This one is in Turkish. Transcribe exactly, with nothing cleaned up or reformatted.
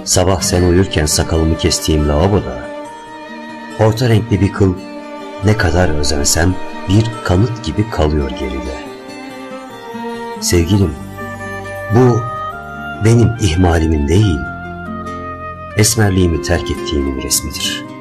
Sabah sen uyurken sakalımı kestiğim lavaboda, orta renkli bir kıl ne kadar özensem bir kanıt gibi kalıyor geride. Sevgilim, bu benim ihmalimin değil, esmerliğimi terk ettiğimin resmidir.